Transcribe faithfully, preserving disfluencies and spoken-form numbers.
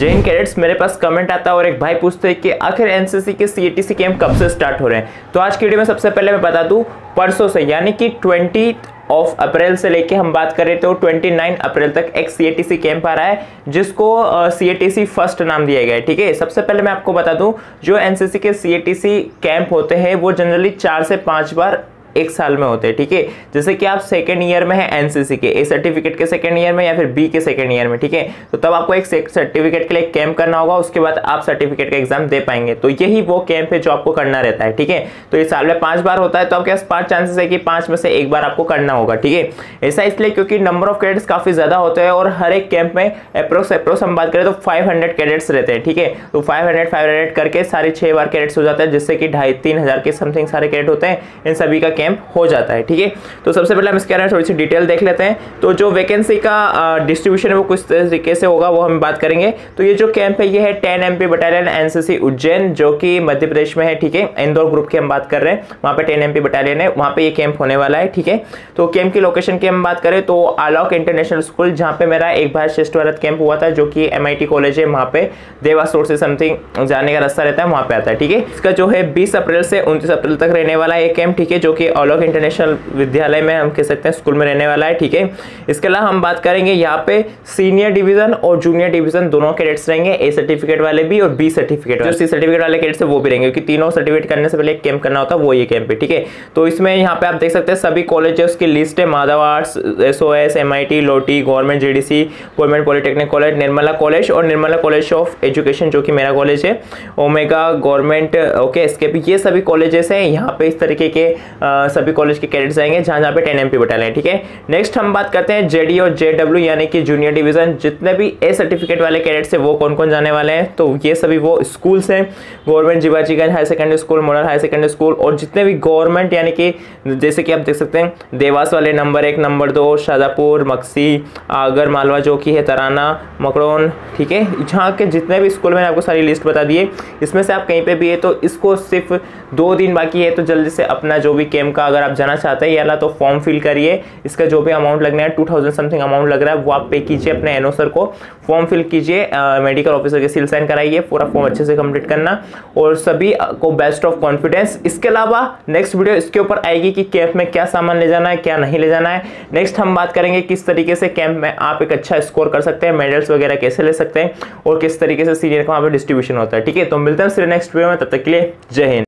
जय हिंद कैडेट्स। मेरे पास कमेंट आता है और एक भाई पूछते हैं कि आखिर एनसीसी के सीएटीसी कैंप कब से स्टार्ट हो रहे हैं। तो आज की वीडियो में सबसे पहले मैं बता दूं, परसों से यानी कि ट्वेंटी ऑफ अप्रैल से लेके हम बात करें तो उनतीस अप्रैल तक एक सीएटीसी कैंप आ रहा है जिसको सीएटीसी फर्स्ट नाम दिया गया है। ठीक है, सबसे पहले मैं आपको बता दूं, जो एनसीसी के सीएटीसी कैंप होते हैं वो जनरली चार से पांच बार एक साल में होते हैं। ठीक है, जैसे कि आप सेकेंड ईयर में है एनसीसी के, ए सर्टिफिकेट के सेकेंड ईयर में या फिर बी के सेकेंड ईयर में, ठीक है, तो तब आपको एक सर्टिफिकेट के लिए कैंप करना होगा, उसके बाद आप सर्टिफिकेट का एग्जाम दे पाएंगे। तो यही वो कैंप है जो आपको करना रहता है। ठीक है, तो ये साल में पांच बार होता है, तो आपके पास पांच चांसेस है कि पांच में से एक बार आपको करना होगा। ठीक है, ऐसा इसलिए क्योंकि नंबर ऑफ कैडेट्स काफी ज्यादा होते हैं और हर एक कैंप में अप्रोक्स अप्रोक्स हम बात करें तो फाइव हंड्रेड कैडेट्स रहते हैं। ठीक है, तो फाइव हंड्रेड फाइव हंड्रेड करके सारे छह बार कैडेट्स हो जाते हैं, जिससे कि ढाई तीन हजार के समथिंग सारे कैडेट होते हैं, इन सभी का कैंप हो जाता है। ठीक है, तो सबसे पहले हम इसके बारे में थोड़ी सी डिटेल देख लेते हैं। तो जो वैकेंसी का डिस्ट्रीब्यूशन है वो कुछ तरीके से होगा, वो हम बात करेंगे। तो ये जो कैंप है ये है ten MP battalion NCC Ujjain, जो कि मध्य प्रदेश में है। ठीक है, इंदौर ग्रुप की हम बात कर रहे हैं, वहाँ पे टेन एमपी बटालियन है, वहाँ पे ये कैंप होने वाला है। ठीक है, तो कैंप की लोकेशन की हम बात करें तो आलोक इंटरनेशनल स्कूल, जहाँ पे मेरा एक भारत श्रेष्ठ भारत कैंप हुआ था, जो कि एमआईटी कॉलेज है, वहाँ पे देवास रोड से समथिंग जाने का रास्ता रहता है, वहाँ पे आता है। ठीक है, इसका जो है बीस अप्रैल से उनतीस अप्रैल तक रहने वाला है कैंप। ठीक है, जो कि आलोक इंटरनेशनल विद्यालय में हम कह सकते हैं स्कूल में रहने वाला है। ठीक है, इसके अलावा हम बात करेंगे यहाँ पे सीनियर डिवीजन और जूनियर डिवीजन दोनों कैडेट्स रहेंगे, ए सर्टिफिकेट वाले भी और बी सर्टिफिकेट वाले, जो सी सर्टिफिकेट वाले कैडेट्स है वो भी रहेंगे, क्योंकि तीनों सर्टिफिकेट करने से पहले एक कैंप करना होता है, वो ये कैंप है। ठीक है, तो इसमें यहाँ पे आप देख सकते हैं सभी कॉलेजेस की लिस्ट है, Madhav arts, SOS, MIT, Loti, government JDC, government polytechnic college, Nirmala college और निर्मला कॉलेज ऑफ एजुकेशन, जो कि मेरा कॉलेज है, ओमेगा गवर्नमेंट, ओके, एसकेपी, ये सभी कॉलेजेस हैं। यहाँ पे इस तरीके के आ, सभी कॉलेज के कैडेट्स आएंगे जहाँ जहाँ पे टेन एमपी बटालियन। ठीक है, नेक्स्ट हम बात करते हैं जेडी और जेडब्ल्यू यानी कि जूनियर डिवीजन, जितने भी ए सर्टिफिकेट वाले कैडेट्स हैं वो कौन कौन जाने वाले हैं। तो ये सभी वो स्कूल्स हैं, government Jiwajiganj high secondary school, model high secondary school, और जितने भी गवर्नमेंट यानी कि जैसे कि आप देख सकते हैं देवास वाले नंबर एक, नंबर दो, शाजापुर, मक्सी, आगर मालवा जो कि है, तराना, मकड़ौन। ठीक है, जहाँ के जितने भी स्कूल मैंने आपको सारी लिस्ट बता दी है, इसमें से आप कहीं पे भी है तो इसको सिर्फ दो दिन बाकी है, तो जल्दी से अपना जो भी कैंप का अगर आप जाना चाहते हैं या तो फॉर्म फिल करिए, इसका जो भी अमाउंट लगना है टू थाउजेंड समथिंग अमाउंट लग रहा है वो आप पे कीजिए अपने एनओ सर को, फॉर्म फिल कीजिए, मेडिकल ऑफिसर के सील साइन कराइए, पूरा फॉर्म अच्छे से कंप्लीट करना और सभी को बेस्ट ऑफ कॉन्फिडेंस। इसके अलावा नेक्स्ट वीडियो इसके ऊपर आएगी कि कैंप में क्या सामान ले जाना है, क्या नहीं ले जाना है। नेक्स्ट हम बात करेंगे किस तरीके से कैंप में आप एक अच्छा स्कोर कर सकते हैं, मेडल्स वगैरह कैसे ले सकते हैं और किस तरीके से सीनियर का वहाँ पे डिस्ट्रीब्यूशन होता है। ठीक है, तो मिलते हैं नेक्स्ट वीडियो में, तब तक के लिए जय हिंद।